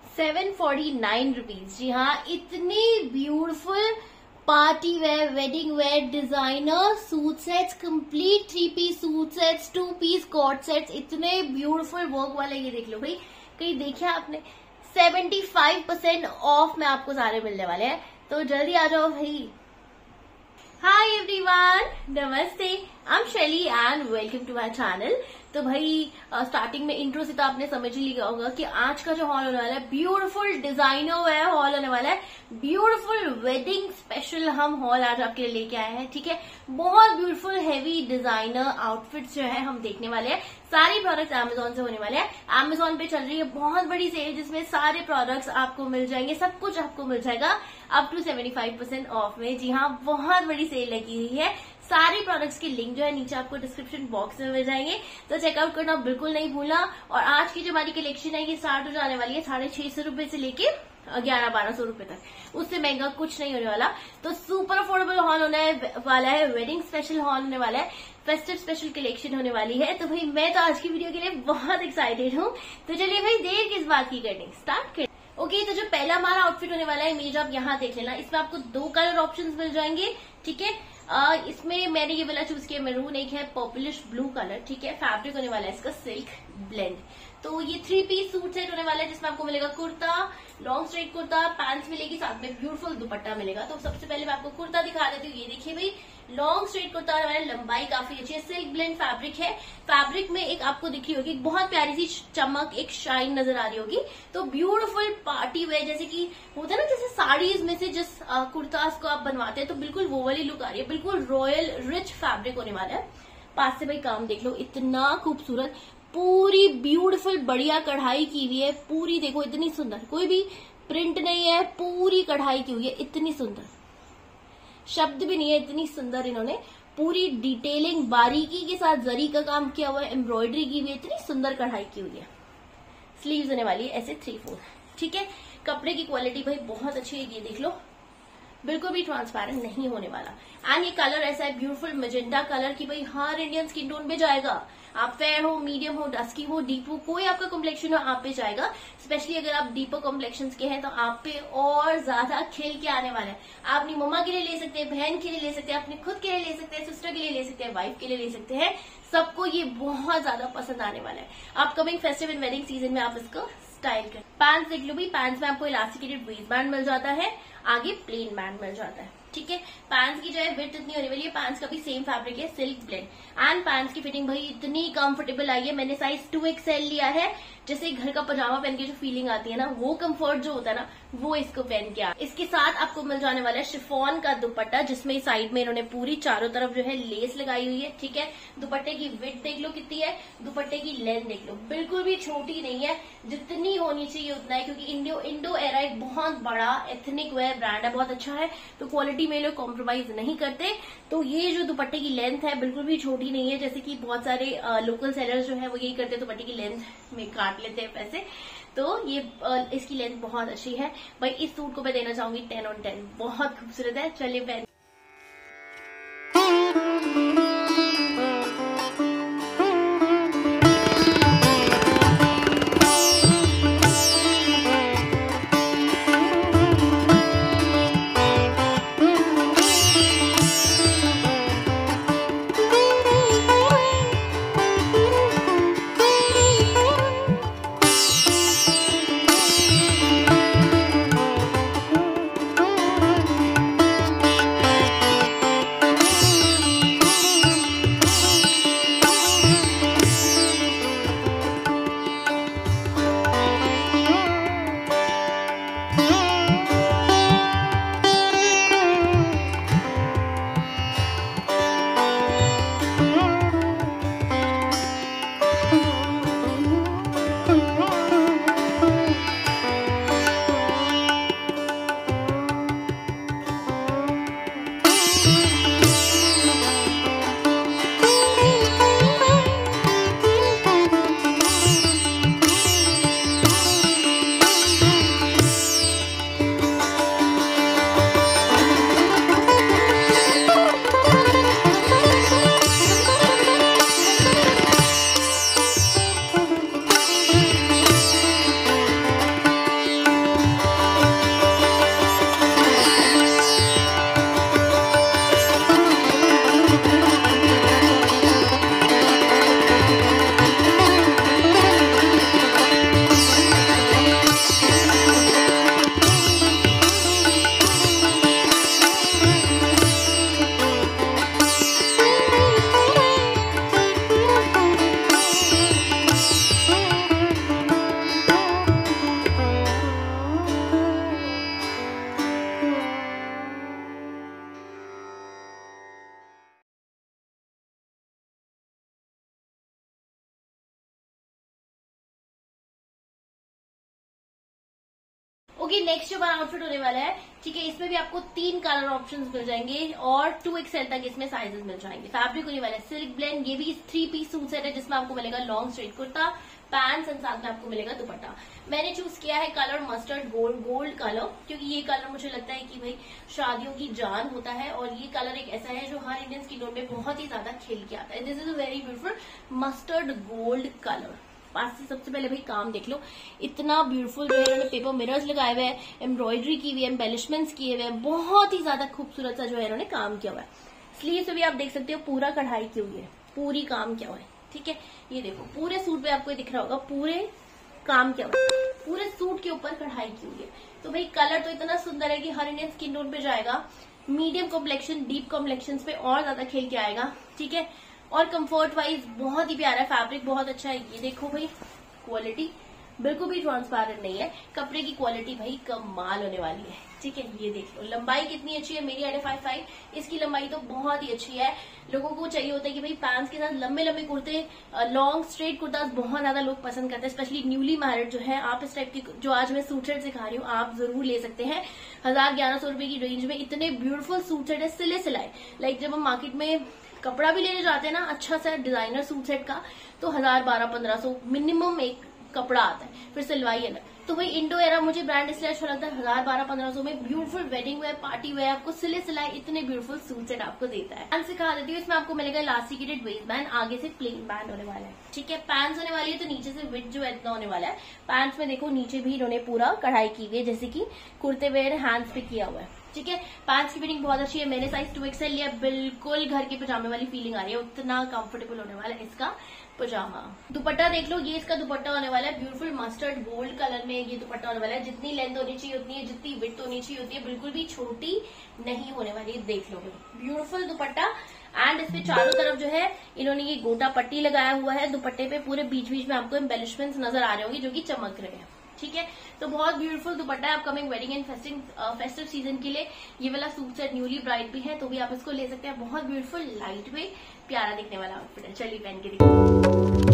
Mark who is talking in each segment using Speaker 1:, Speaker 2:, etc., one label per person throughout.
Speaker 1: 749 rupees. जी हाँ, इतनी beautiful party wear, wedding wear, designer suit sets, complete 3 piece suit sets, 2 piece co-ord sets, इतने beautiful work वाले। ये देख लो भाई, कहीं देखा आपने? 75% ऑफ में आपको सारे मिलने वाले हैं, तो जल्दी आ जाओ भाई। हाय एवरीवन, नमस्ते, I am Shaili and welcome to my channel. तो भाई स्टार्टिंग में इंट्रो से तो आपने समझ ही लिया होगा कि आज का जो हॉल होने वाला है, ब्यूटीफुल डिजाइनर वेयर हॉल होने वाला है। ब्यूटीफुल वेडिंग स्पेशल हम हॉल आज आपके लिए लेके आए हैं, ठीक है। बहुत ब्यूटीफुल हेवी डिजाइनर आउटफिट्स जो है हम देखने वाले हैं। सारी प्रोडक्ट्स अमेजोन से होने वाले हैं। अमेजोन पे चल रही है बहुत बड़ी सेल, जिसमें सारे प्रोडक्ट्स आपको मिल जाएंगे, सब कुछ आपको मिल जाएगा अप टू 75% ऑफ में। जी हाँ, बहुत बड़ी सेल लगी हुई है। सारे प्रोडक्ट्स के लिंक जो है नीचे आपको डिस्क्रिप्शन बॉक्स में मिल जाएंगे, तो चेकआउट करना बिल्कुल नहीं भूलना। और आज की जो हमारी कलेक्शन है ये स्टार्ट हो जाने वाली है 650 रुपए से लेके 1100-1200 रुपए तक। उससे महंगा कुछ नहीं होने वाला। तो सुपर अफोर्डेबल हॉल होने वाला है, वेडिंग स्पेशल हॉल होने वाला है, फेस्टिव स्पेशल कलेक्शन होने वाली है। तो भाई मैं तो आज की वीडियो के लिए बहुत एक्साइटेड हूँ। तो चलिए भाई, देर किस बात की करनी, स्टार्ट करें। ओके, तो जो पहला हमारा आउटफिट होने वाला है, इमेज आप यहाँ देख लेना। इसमें आपको 2 कलर ऑप्शंस मिल जाएंगे, ठीक है। इसमें मैंने ये वाला चूज किया मैरून, एक है पर्पलिश ब्लू कलर, ठीक है। फैब्रिक होने वाला है इसका सिल्क ब्लेंड। तो ये 3 पीस सूट सेट होने वाला है, जिसमें आपको मिलेगा kurta, long straight kurta, pants मिलेगी, साथ में ब्यूटीफुल दुपट्टा मिलेगा। तो सबसे पहले मैं आपको कुर्ता दिखा देती हूँ। ये देखिए भाई, लॉन्ग स्ट्रेट कुर्ता होने वाला है, लंबाई काफी अच्छी है, सिल्क ब्लेंड फैब्रिक है। फैब्रिक में एक आपको दिखी होगी बहुत प्यारी सी चमक, एक शाइन नजर आ रही होगी। तो ब्यूटीफुल पार्टी वेयर, जैसे कि होता है ना, जैसे साड़ीज में से जिस कुर्तास को आप बनवाते हैं, तो बिल्कुल वो वाली लुक आ रही है। बिल्कुल रॉयल रिच फैब्रिक होने वाला है। पास से भाई काम देख लो, इतना खूबसूरत, पूरी ब्यूटीफुल बढ़िया कढ़ाई की हुई है। पूरी देखो, इतनी सुंदर, कोई भी प्रिंट नहीं है, पूरी कढ़ाई की हुई है। इतनी सुंदर, शब्द भी नहीं है, इतनी सुंदर इन्होंने पूरी डिटेलिंग बारीकी के साथ जरी का काम किया हुआ है, एम्ब्रॉयडरी की हुई है, इतनी सुंदर कढ़ाई की हुई है। स्लीव्स होने वाली है ऐसे 3/4, ठीक है। कपड़े की क्वालिटी भाई बहुत अच्छी है, ये देख लो, बिल्कुल भी ट्रांसपेरेंट नहीं होने वाला। एंड ये कलर ऐसा है ब्यूटीफुल मेजेंटा कलर की भाई हर इंडियन स्किन टोन पे जाएगा। आप फेयर हो, मीडियम हो, डस्की हो, डीप हो, कोई आपका कॉम्प्लेक्शन हो, आप पे जाएगा। स्पेशली अगर आप डीपर कॉम्प्लेक्शन के हैं तो आप पे और ज्यादा खिल के आने वाला है। आप अपनी मम्मा के लिए ले सकते हैं, बहन के लिए ले सकते हैं, अपने खुद के लिए ले सकते हैं, सिस्टर के लिए ले सकते हैं, वाइफ के लिए ले सकते हैं। सबको ये बहुत ज्यादा पसंद आने वाला है। Upcoming festive and wedding season में आप इसको स्टाइल कर। पैंट्स देख लो भाई, पैंट्स में आपको इलास्टिकेटेड वेस्ट बैंड मिल जाता है, आगे प्लेन बैंड मिल जाता है, ठीक है। पैंट्स की जो है विड्थ इतनी होने वाली है। पैंट्स का भी सेम फैब्रिक है, सिल्क ब्लेंड। एंड पैंट्स की फिटिंग भाई इतनी कंफर्टेबल आई है। मैंने साइज 2XL लिया है। जैसे घर का पजामा पहन के जो फीलिंग आती है ना, वो कंफर्ट जो होता है ना, वो इसको पहन के आ। इसके साथ आपको मिल जाने वाला है शिफॉन का दुपट्टा, जिसमें साइड में इन्होंने पूरी चारों तरफ जो है लेस लगाई हुई है, ठीक है। दुपट्टे की विड्थ देख लो कितनी है, दुपट्टे की लेंथ देख लो, बिल्कुल भी छोटी नहीं है, जितनी होनी चाहिए उतना है। क्योंकि इंडो एरा एक बहुत बड़ा एथनिक वेयर ब्रांड है, बहुत अच्छा है, तो क्वालिटी में लोग कॉम्प्रोमाइज नहीं करते। तो ये जो दुपट्टे की लेंथ है बिल्कुल भी छोटी नहीं है, जैसे कि बहुत सारे लोकल सेलर्स जो है वो यही करते हैं, दुपट्टे की लेंथ में काट लेते हैं पैसे। तो ये इसकी लेंथ बहुत अच्छी है भाई। इस सूट को मैं देना चाहूंगी 10 on 10, बहुत खूबसूरत है। चलिए पहन। ओके, नेक्स्ट जो हमारा आउटफिट होने वाला है, ठीक है, इसमें भी आपको 3 कलर ऑप्शंस मिल जाएंगे और 2XL तक इसमें साइजेस मिल जाएंगे। फैब्रिक होने वाला है सिल्क ब्लेंड। ये भी 3 पीस सूट सेट है जिसमें आपको मिलेगा long straight kurta, pants and साथ में आपको मिलेगा दुपट्टा। मैंने चूज किया है कलर मस्टर्ड गोल्ड कलर, क्योंकि ये कलर मुझे लगता है कि भाई शादियों की जान होता है और ये कलर एक ऐसा है जो हर इंडियन स्किन टोन में बहुत ही ज्यादा खिल के आता है। This is a very beautiful mustard gold colour. पास से सबसे पहले भाई काम देख लो, इतना ब्यूटीफुल जो है इन्होंने पेपर मिरर्स लगाए हुए हैं, एम्ब्रॉयडरी की हुई है, एम्बेलिशमेंट्स किए हुए हैं, बहुत ही ज्यादा खूबसूरत सा जो है इन्होंने काम किया हुआ है। स्लीव से भी आप देख सकते हो पूरा कढ़ाई की हुई है, पूरी काम किया हुआ है, ठीक है। ये देखो पूरे सूट पे आपको दिख रहा होगा पूरे काम किया हुआ है, पूरे सूट के ऊपर कढ़ाई की हुई है। तो भाई कलर तो इतना सुंदर है कि हर इंडियन स्किन टोन पे जाएगा, मीडियम कॉम्प्लेक्शन डीप कॉम्प्लेक्शन पे और ज्यादा खिल के आएगा, ठीक है। और कंफर्ट वाइज बहुत ही प्यारा है, फैब्रिक बहुत अच्छा है। ये देखो भाई क्वालिटी बिल्कुल भी ट्रांसपेरेंट नहीं है, कपड़े की क्वालिटी भाई कमाल होने वाली है, ठीक है। ये देख लो लंबाई कितनी अच्छी है, मेरी 5'5", इसकी लंबाई तो बहुत ही अच्छी है। लोगों को चाहिए होता है कि भाई पैंट्स के साथ लंबे लंबे कुर्ते, लॉन्ग स्ट्रेट कुर्ता बहुत ज्यादा लोग पसंद करते हैं, स्पेशली न्यूली मैरिड जो है। आप इस टाइप की जो आज मैं सूट सेट सिखा रही हूँ आप जरूर ले सकते हैं। 1000-1100 रुपए की रेंज में इतने ब्यूटीफुल सूट सेट है, सिले सिलाए। लाइक जब हम मार्केट में कपड़ा भी लेने जाते हैं ना अच्छा सा डिजाइनर सूट सेट का, तो 1000-1200-1500 मिनिमम एक कपड़ा आता है, फिर सिलवाई अलग। तो भाई इंडो एरा मुझे ब्रांड इसलिए अच्छा लगता है, 1000-1200-1500 में beautiful wedding wear, party wear, आपको सिले सिलाए इतने ब्यूटीफुल सूट सेट आपको देता है। पैंट सिखा देती हूँ, इसमें आपको मिलेगा इलास्टिकेटेड वेस्ट बैंड, आगे से प्लेन बैंड होने वाला है, ठीक है। पैंट्स होने वाली है तो नीचे से विड्थ जो है इतना होने वाला है। पैंट्स में देखो नीचे भी इन्होंने पूरा कढ़ाई की हुई है, जैसे कि कुर्ते वेयर हैंड्स पे किया हुआ है, ठीक है। पैंट्स की फिटिंग बहुत अच्छी है, मैंने साइज 2XL लिया, बिल्कुल घर के पजामे वाली फीलिंग आ रही है, उतना कंफर्टेबल होने वाला है इसका पजामा। दुपट्टा देख लो, ये इसका दुपट्टा होने वाला है ब्यूटीफुल मस्टर्ड गोल्ड कलर में। ये दुपट्टा होने वाला है, जितनी लेंथ होनी चाहिए उतनी है, जितनी विड्थ होनी चाहिए होती है, बिल्कुल भी छोटी नहीं होने वाली है। देख लो ब्यूटीफुल दुपट्टा। एंड इसपे चारों तरफ जो है इन्होंने ये गोटा पट्टी लगाया हुआ है दुपट्टे पे, पूरे बीच बीच में आपको एम्बेलिशमेंट्स नजर आ रहे होंगे जो कि चमक रहे हैं, ठीक है। तो बहुत ब्यूटीफुल दुपट्टा है upcoming wedding and festive season के लिए। ये वाला सूट सेट न्यूली ब्राइड भी है तो भी आप इसको ले सकते हैं। बहुत ब्यूटीफुल लाइट वेट प्यारा दिखने वाला आउटफिट है। चलिए पहन के दिखाओ।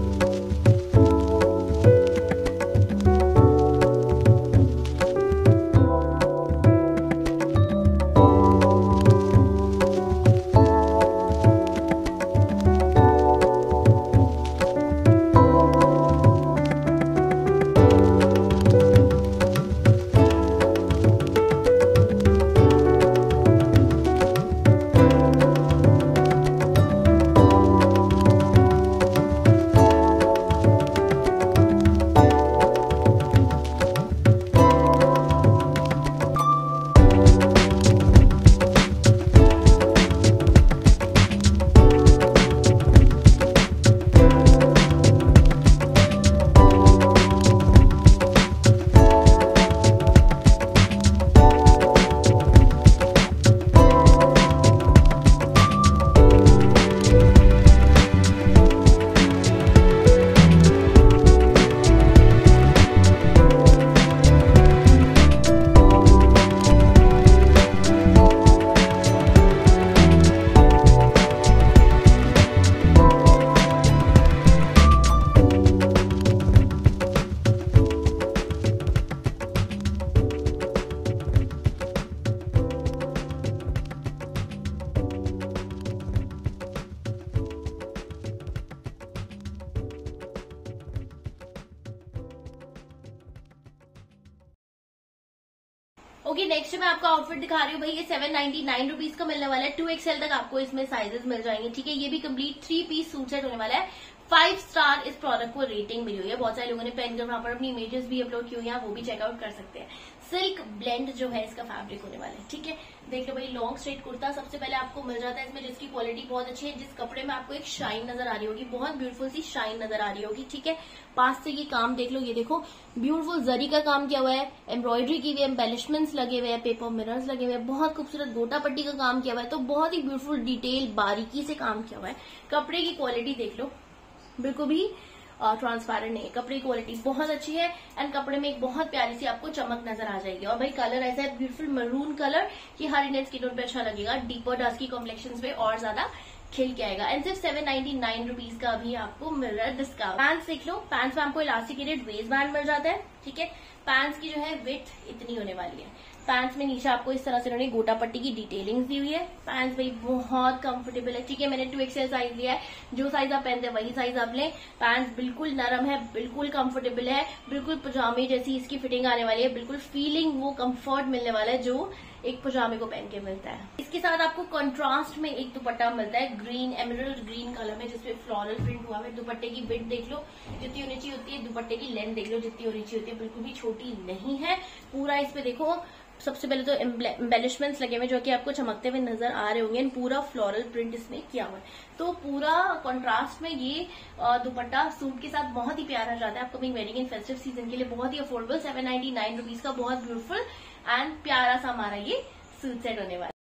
Speaker 1: ओके, नेक्स्ट मैं आपको आउटफिट दिखा रही हूँ भाई। ये 799 रुपीज का मिलने वाला है। 2XL तक आपको इसमें साइजेस मिल जाएंगे, ठीक है। ये भी कंप्लीट 3 पीस सूट सेट होने वाला है। 5 स्टार इस प्रोडक्ट को रेटिंग मिली हुई है। बहुत सारे लोगों ने पहनकर वहां पर अपनी इमेजेस भी अपलोड की हुई है, वो भी चेकआउट कर सकते हैं। सिल्क ब्लेंड जो है इसका फैब्रिक होने वाला है, ठीक है। देख लो भाई लॉन्ग स्ट्रेट कुर्ता सबसे पहले आपको मिल जाता है इसमें, जिसकी क्वालिटी बहुत अच्छी है। जिस कपड़े में आपको एक शाइन नजर आ रही होगी, बहुत ब्यूटीफुल सी शाइन नजर आ रही होगी, ठीक है। पास से ये काम देख लो, ये देखो ब्यूटीफुल जरी का काम किया हुआ है, एम्ब्रॉयडरी की हुई है, एम्बेलिशमेंट्स लगे हुए हैं, पेपर मिरर्स लगे हुए हैं, बहुत खूबसूरत गोटा पट्टी का काम किया हुआ है। तो बहुत ही ब्यूटीफुल डिटेल बारीकी से काम किया हुआ है। कपड़े की क्वालिटी देख लो, बिल्कुल भी ट्रांसपेरेंट नहीं है, कपड़े की क्वालिटी बहुत अच्छी है। एंड कपड़े में एक बहुत प्यारी सी आपको चमक नजर आ जाएगी। और भाई कलर ऐसा है ब्यूटीफुल मरून कलर कि हर इंडियन स्किन टोन पे अच्छा लगेगा, डीपर डस्की कॉम्प्लेक्शन पे और ज्यादा खिल के आएगा। एंड सिर्फ 799 रुपीज का अभी आपको मिल रहा है डिस्काउंट। पैंट्स देख लो, पैंट्स में आपको इलास्टिकेटेड वेस्ट बैंड मिल जाता है, ठीक है। पैंट्स की जो है विड्थ इतनी होने वाली है। पैंट्स में नीचे आपको इस तरह से उन्होंने गोटा पट्टी की डिटेलिंग दी हुई है। पैंट्स भाई बहुत कंफर्टेबल है, ठीक है। मैंने 2XL साइज लिया है, जो साइज आप पहनते हैं वही साइज आप लें। पैंट्स बिल्कुल नरम है, बिल्कुल कंफर्टेबल है, बिल्कुल पजामे जैसी इसकी फिटिंग आने वाली है, बिल्कुल फीलिंग वो कंफर्ट मिलने वाला है जो एक पजामे को पहन के मिलता है। इसके साथ आपको कंट्रास्ट में एक दुपट्टा मिलता है ग्रीन, एमरल्ड ग्रीन कलर में, जिसपे फ्लोरल प्रिंट हुआ है। दुपट्टे की विड्थ देख लो जितनी होनी चाहिए होती है, दुपट्टे की लेंथ देख लो जितनी होनी चाहिए होती है, बिल्कुल भी छोटी नहीं है। पूरा इस पे देखो सबसे पहले तो एम्बेलिशमेंट्स लगे हुए जो कि आपको चमकते हुए नजर आ रहे होंगे। पूरा फ्लोरल प्रिंट इसमें किया हुआ है, तो पूरा कंट्रास्ट में ये दुपट्टा सूट के साथ बहुत ही प्यारा जाता है। Upcoming wedding and festive season के लिए बहुत ही अफोर्डेबल 799 रुपीज का बहुत ब्यूटीफुल एंड प्यारा सा हमारा ये सूट सेट होने वाला है।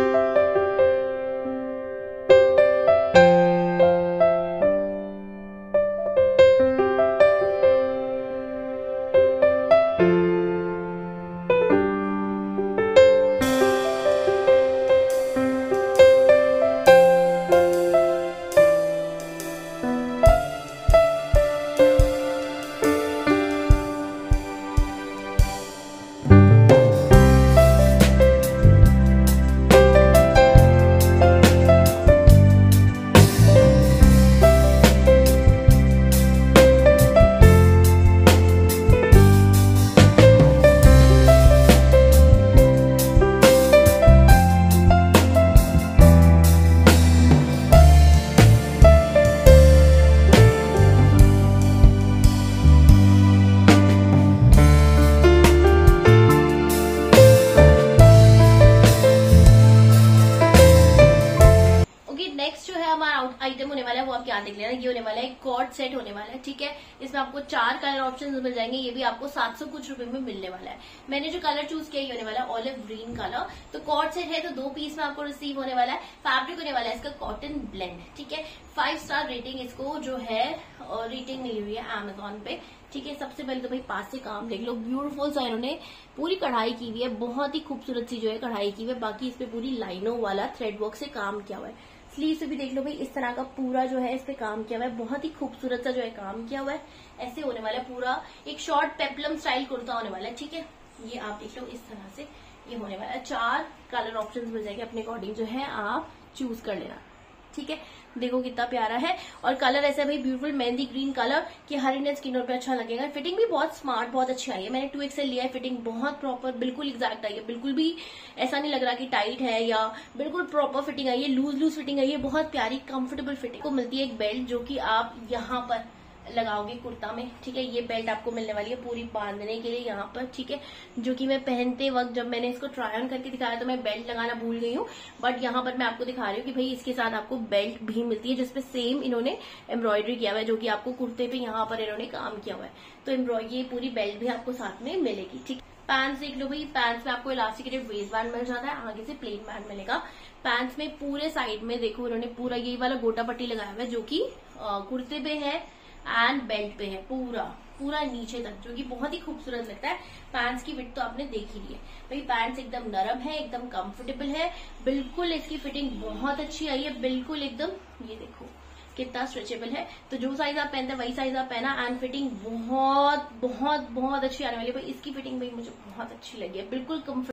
Speaker 1: आइटम होने वाला है वो आप क्या देख लेना। ये होने वाला है कॉर्ड सेट होने वाला है, ठीक है। इसमें आपको 4 कलर ऑप्शंस मिल जाएंगे, ये भी आपको 700 कुछ रुपए में मिलने वाला है। मैंने जो कलर चूज किया ये होने वाला है ऑलिव ग्रीन कलर। तो कॉर्ड सेट है तो 2 पीस में आपको रिसीव होने वाला है। फैब्रिक होने वाला है इसका कॉटन ब्लेंड, ठीक है। 5 स्टार रेटिंग इसको जो है रेटिंग मिली हुई है अमेजोन पे, ठीक है। सबसे पहले तो भाई पास से काम देख लो, ब्यूटीफुल सा इन्होंने पूरी कढ़ाई की हुई है, बहुत ही खूबसूरत सी जो है कढ़ाई की हुई है। बाकी इस पे पूरी लाइनों वाला थ्रेड वर्क से काम किया हुआ है। स्लीव से भी देख लो भाई इस तरह का पूरा जो है इस पे काम किया हुआ है, बहुत ही खूबसूरत सा जो है काम किया हुआ है। ऐसे होने वाला है, पूरा एक शॉर्ट पेप्लम स्टाइल कुर्ता होने वाला है, ठीक है। ये आप देख लो इस तरह से ये होने वाला है। 4 कलर ऑप्शंस मिल जाएंगे, अपने अकॉर्डिंग जो है आप चूज कर लेना, ठीक है। देखो कितना प्यारा है और कलर ऐसा भाई ब्यूटीफुल मेहंदी ग्रीन कलर कि हर इंडियन स्किन पे अच्छा लगेगा। फिटिंग भी बहुत स्मार्ट, बहुत अच्छी आई है। मैंने 2XL लिया है, फिटिंग बहुत प्रॉपर बिल्कुल एग्जैक्ट आई है, बिल्कुल भी ऐसा नहीं लग रहा कि टाइट है या बिल्कुल प्रॉपर फिटिंग आई है, लूज फिटिंग आई है, बहुत प्यारी कंफर्टेबल फिटिंग। को मिलती है एक बेल्ट जो कि आप यहाँ पर लगाओगे कुर्ता में, ठीक है। ये बेल्ट आपको मिलने वाली है पूरी बांधने के लिए यहाँ पर, ठीक है। जो कि मैं पहनते वक्त जब मैंने इसको ट्राई ऑन करके दिखाया तो मैं बेल्ट लगाना भूल गई हूँ, बट यहाँ पर मैं आपको दिखा रही हूँ कि भाई इसके साथ आपको बेल्ट भी मिलती है जिसपे सेम इन्होंने एम्ब्रॉयडरी किया हुआ है, जो कि आपको कुर्ते पे यहाँ पर इन्होंने काम किया हुआ है। तो ये पूरी बेल्ट भी आपको साथ में मिलेगी, ठीक। पैंट्स देख लो भाई, पैंट्स में आपको इलास्टिकेटेड वेस्ट बैंड मिल जाता है, आगे से प्लेन बैंड मिलेगा। पैंट्स में पूरे साइड में देखो इन्होंने पूरा ये वाला गोटा पट्टी लगाया हुआ है जो कि कुर्ते पे है एंड बेल्ट पे है, पूरा नीचे तक, जो कि बहुत ही खूबसूरत लगता है। पैंट्स की विड्थ तो आपने देख ही ली है भाई, पैंट्स एकदम नरम है, एकदम कंफर्टेबल है, बिल्कुल इसकी फिटिंग बहुत अच्छी आई है, बिल्कुल एकदम ये देखो कितना स्ट्रेचेबल है। तो जो साइज आप पहनते हैं वही साइज आप पहना एंड फिटिंग बहुत बहुत बहुत अच्छी आने वाली है भाई। इसकी फिटिंग भाई मुझे बहुत अच्छी लगी है, बिल्कुल कम्फर्ट।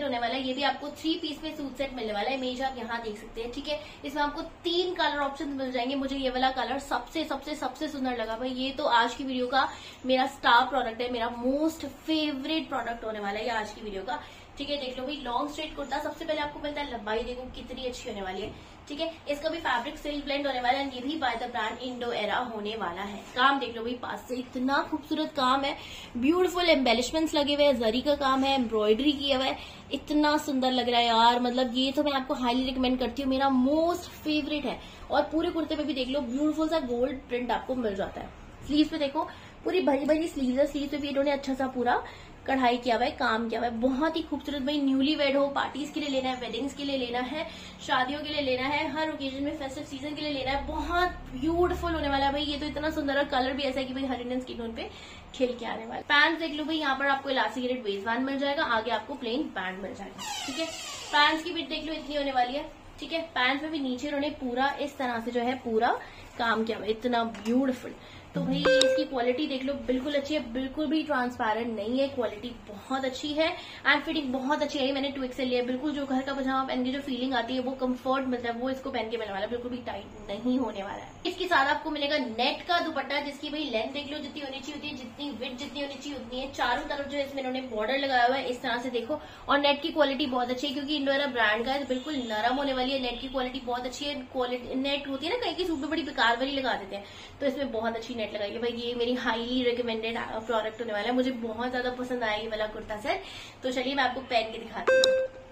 Speaker 1: सेट होने वाला है। ये भी आपको 3 पीस में सूट सेट मिलने वाला है। इमेज आप यहाँ देख सकते हैं, ठीक है। इसमें आपको 3 कलर ऑप्शन मिल जाएंगे। मुझे ये वाला कलर सबसे सबसे सबसे सुंदर लगा भाई। ये तो आज की वीडियो का मेरा स्टार प्रोडक्ट है, मेरा मोस्ट फेवरेट प्रोडक्ट होने वाला है ये आज की वीडियो का, ठीक है। देख लो भाई, लॉन्ग स्ट्रेट कुर्ता सबसे पहले आपको मिलता है, लंबाई देखो कितनी अच्छी होने वाली है, ठीक है। इसका भी फैब्रिक सिल्क ब्लेंड होने वाला है। ये भी by the brand Indo Era होने वाला है। काम देख लो भाई, पास से इतना खूबसूरत काम है, ब्यूटीफुल एम्बेलिशमेंट्स लगे हुए हैं, जरी का काम है, एम्ब्रॉयडरी किया हुआ है, इतना सुंदर लग रहा है यार। मतलब ये तो मैं आपको हाईली रिकमेंड करती हूँ, मेरा मोस्ट फेवरेट है। और पूरे कुर्ते पे भी देख लो ब्यूटीफुल सा गोल्ड प्रिंट आपको मिल जाता है। स्लीव्स पे देखो पूरी भरी भरी स्लीव्स है। स्लीव्स पे भी इन्होंने अच्छा सा पूरा कढ़ाई किया हुआ है, काम किया हुआ है, बहुत ही खूबसूरत। भाई न्यूली वेड हो, पार्टीज के लिए लेना है, वेडिंग्स के लिए लेना है, शादियों के लिए लेना है, हर ओकेजन में, फेस्टिव सीजन के लिए लेना है, बहुत ब्यूटीफुल होने वाला है भाई। ये तो इतना सुंदर है, कलर भी ऐसा है कि भाई हर इंडियन स्किन टोन पे खिल के आने वाला। पैंट देख लो भाई, यहाँ पर आपको इलास्टिकेटेड वेस्ट बैंड मिल जाएगा, आगे आपको प्लेन बैंड मिल जाएगा, ठीक है। पैंट्स की बिट देख लो इतनी होने वाली है, ठीक है। पैंट्स में भी नीचे उन्होंने पूरा इस तरह से जो है पूरा काम किया हुआ है, इतना ब्यूटीफुल। तो भाई इसकी क्वालिटी देख लो, बिल्कुल अच्छी है, बिल्कुल भी ट्रांसपेरेंट नहीं है, क्वालिटी बहुत अच्छी है एंड फिटिंग बहुत अच्छी है। मैंने 2XL लिया, बिल्कुल जो घर का पजामा पहन के जो फीलिंग आती है, वो कंफर्ट मिलता है, वो इसको पहन के मिलने वाला है, बिल्कुल भी टाइट नहीं होने वाला है। इसके साथ आपको मिलेगा नेट का दुपट्टा, जिसकी भाई लेंथ देख लो जितनी होनी चाहिए होती है, जितनी विड्थ जितनी होनी चाहिए उतनी है। चारों तरफ जो है इसमें इन्होंने बॉर्डर लगाया हुआ है इस तरह से देखो, और नेट की क्वालिटी बहुत अच्छी है क्योंकि इंडो एरा ब्रांड का है, बिल्कुल नरम होने वाली है। नेट की क्वालिटी बहुत अच्छी है। क्वालिटी नेट होती है ना, कहीं की सूट में बड़ी बेकार वाली लगा देते हैं, तो इसमें बहुत अच्छी नेट लगाई है भाई। ये मेरी हाईली रिकमेंडेड प्रोडक्ट होने वाला है, मुझे बहुत ज्यादा पसंद आया ये वाला कुर्ता सेट। तो चलिए मैं आपको पहन के दिखाती हूँ।